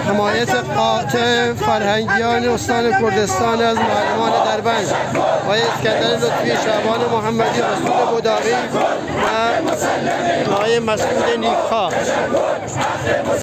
حمایت قاطع فرهنگیان استان کردستان از معلمان دربند آقای اسکندر لطفی، شعبان محمدی، رسول بداوی و آقای مسعود نیکخواه.